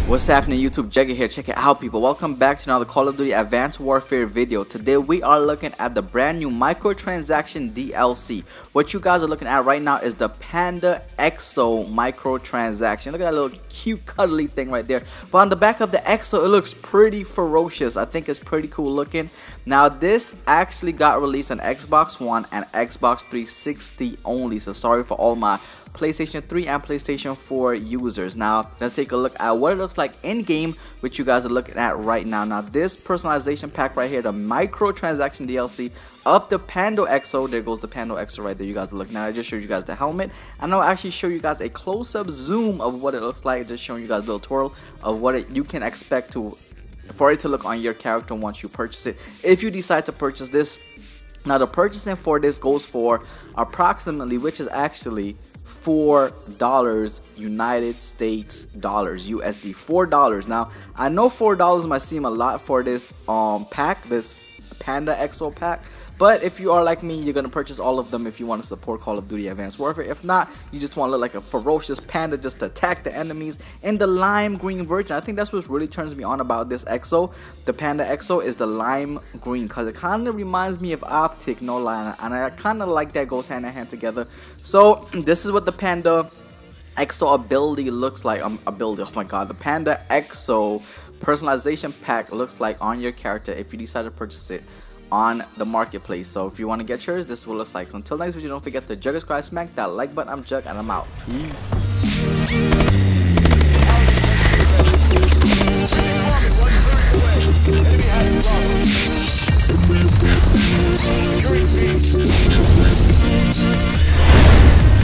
What's happening YouTube? Jugga here. Check it out people. Welcome back to another Call of Duty Advanced Warfare video. Today we are looking at the brand new microtransaction DLC. What you guys are looking at right now is the Panda Exo microtransaction. Look at that little cute cuddly thing right there. But on the back of the Exo it looks pretty ferocious. I think it's pretty cool looking. Now this actually got released on Xbox One and Xbox 360 only. So sorry for all my PlayStation 3 and PlayStation 4 users. Now let's take a look at what it looks like in game, which you guys are looking at right now. Now this personalization pack right here, the microtransaction DLC of the Panda Exo. There goes the Panda Exo right there. You guys are looking at. I just showed you guys the helmet, and I'll actually show you guys a close-up zoom of what it looks like. Just showing you guys a little twirl of what you can expect for it to look on your character once you purchase it, if you decide to purchase this. Now the purchasing for this goes for approximately, which is actually $4 United States dollars, USD, $4. Now I know $4 might seem a lot for this pack, this Panda Exo pack, but if you are like me, you're gonna purchase all of them if you want to support Call of Duty Advanced Warfare. If not, you just want to look like a ferocious panda just to attack the enemies in the lime green version. I think that's what really turns me on about this Exo. The Panda Exo is the lime green, because it kind of reminds me of Optic, no lie, and I kind of like that goes hand in hand together. So this is what the Panda Exo ability looks like. Oh my god, the Panda Exo personalization pack looks like on your character if you decide to purchase it on the marketplace. So if you want to get yours, this is what it looks like. So until next video, don't forget to Jugga, subscribe, smack that like button. I'm Jug and I'm out. Peace.